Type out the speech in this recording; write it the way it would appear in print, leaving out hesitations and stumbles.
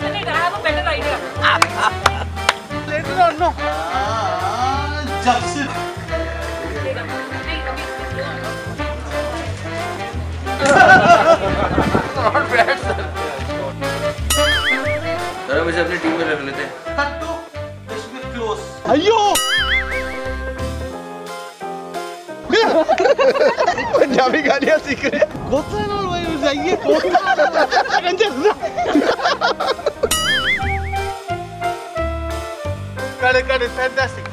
it. I have a better idea. Later on, no. Just not bad, sir. जरा मुझे अपनी team में रख लेते हैं। Cut to. This will be close. अयो पंजाबी गालियाँ सीख रहे हैं। गोता ना भाई जाइए गोता। Cut it, fantastic.